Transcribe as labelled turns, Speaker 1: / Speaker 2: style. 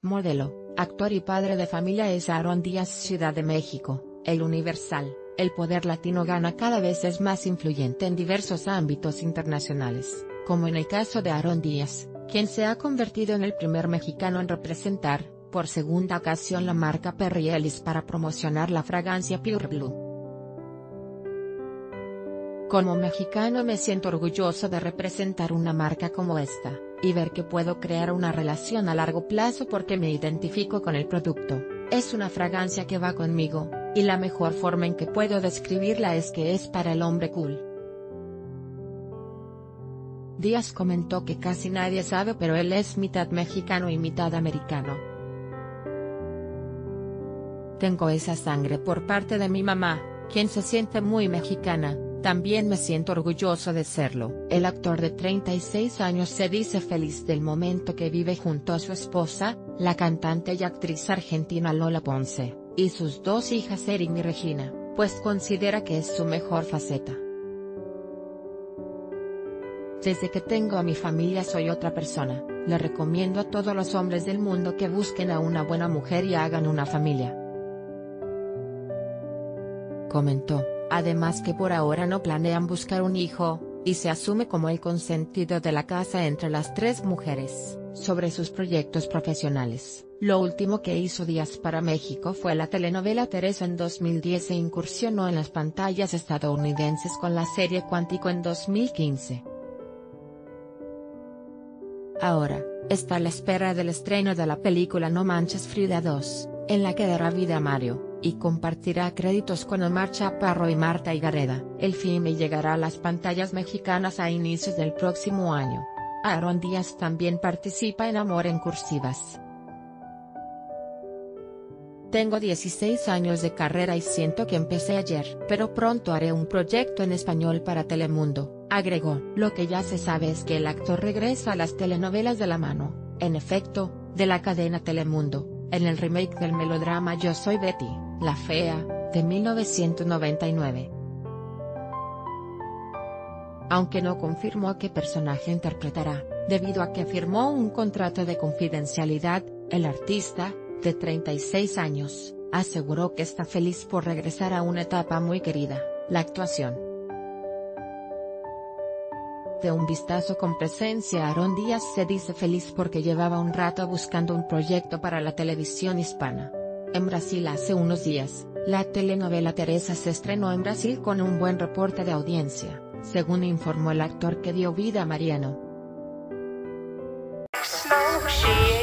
Speaker 1: Modelo, actor y padre de familia es Aarón Díaz. Ciudad de México, El Universal. El poder latino gana cada vez es más influyente en diversos ámbitos internacionales, como en el caso de Aarón Díaz, quien se ha convertido en el primer mexicano en representar, por segunda ocasión, la marca Perry Ellis para promocionar la fragancia Pure Blue. Como mexicano me siento orgulloso de representar una marca como esta, y ver que puedo crear una relación a largo plazo porque me identifico con el producto. Es una fragancia que va conmigo, y la mejor forma en que puedo describirla es que es para el hombre cool. Díaz comentó que casi nadie sabe, pero él es mitad mexicano y mitad americano. Tengo esa sangre por parte de mi mamá, quien se siente muy mexicana. También me siento orgulloso de serlo. El actor de 36 años se dice feliz del momento que vive junto a su esposa, la cantante y actriz argentina Lola Ponce, y sus dos hijas Erin y Regina, pues considera que es su mejor faceta. Desde que tengo a mi familia soy otra persona. Le recomiendo a todos los hombres del mundo que busquen a una buena mujer y hagan una familia. Comentó, además, que por ahora no planean buscar un hijo, y se asume como el consentido de la casa entre las tres mujeres. Sobre sus proyectos profesionales, lo último que hizo Díaz para México fue la telenovela Teresa en 2010 e incursionó en las pantallas estadounidenses con la serie Cuántico en 2015. Ahora, está a la espera del estreno de la película No Manches Frida 2, en la que dará vida a Mario, y compartirá créditos con Omar Chaparro y Marta Higareda. El filme llegará a las pantallas mexicanas a inicios del próximo año. Aarón Díaz también participa en Amor en Cursivas. Tengo 16 años de carrera y siento que empecé ayer, pero pronto haré un proyecto en español para Telemundo, agregó. Lo que ya se sabe es que el actor regresa a las telenovelas de la mano, en efecto, de la cadena Telemundo, en el remake del melodrama Yo soy Betty, la fea, de 1999. Aunque no confirmó qué personaje interpretará, debido a que firmó un contrato de confidencialidad, el artista, de 36 años, aseguró que está feliz por regresar a una etapa muy querida, la actuación. De un vistazo con presencia, Aarón Díaz se dice feliz porque llevaba un rato buscando un proyecto para la televisión hispana. En Brasil hace unos días, la telenovela Teresa se estrenó en Brasil con un buen reporte de audiencia, según informó el actor que dio vida a Mariano.